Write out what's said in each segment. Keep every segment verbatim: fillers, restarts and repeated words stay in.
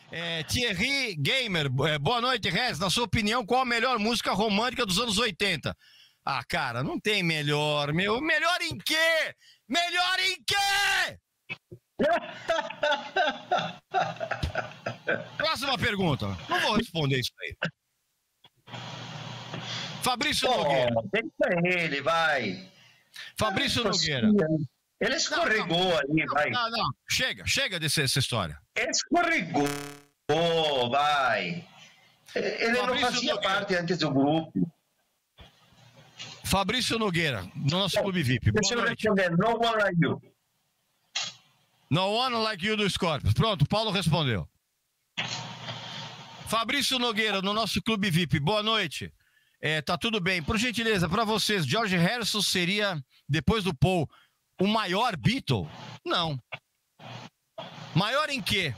É, Thierry Gamer, é, boa noite, Rez. Na sua opinião, qual a melhor música romântica dos anos oitenta? Ah, cara, não tem melhor, meu. Melhor em quê? Melhor em quê? Próxima pergunta. Não vou responder isso aí. Fabrício oh, Nogueira. Deixa ele, vai. Fabrício ah, Nogueira. Ele escorregou não, não, ali, não, vai. Não, não, chega, chega dessa história. Ele escorregou, vai. Ele Fabrício não fazia Nogueira. parte antes do grupo. Fabrício Nogueira, no nosso Clube V I P. Deixa eu responder, no one like you. No one like you do Scorpions. Pronto, Paulo respondeu. Fabrício Nogueira, no nosso Clube V I P. Boa noite. É, tá tudo bem. Por gentileza, para vocês, George Harrison seria, depois do Paul, o maior Beatle? Não. Maior em quê?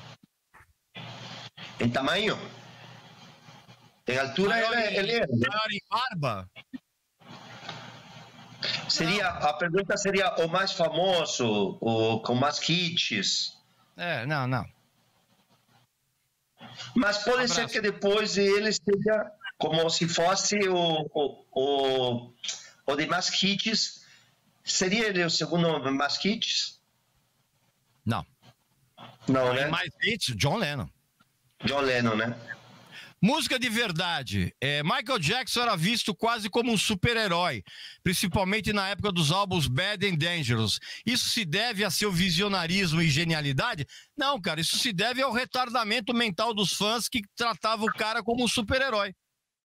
Em tamanho? Em altura? Maior, ele, em, ele é. maior em barba? Seria, a pergunta seria o mais famoso, o com mais hits. É, não, não. Mas pode Abraço. ser que depois ele esteja como se fosse o, o, o, o de mais hits. Seria ele o segundo mais hits? Não. Não, né? Mais hits, John Lennon. John Lennon, né? Música de verdade. É, Michael Jackson era visto quase como um super-herói, principalmente na época dos álbuns Bad and Dangerous. Isso se deve a seu visionarismo e genialidade? Não, cara, isso se deve ao retardamento mental dos fãs que tratavam o cara como um super-herói.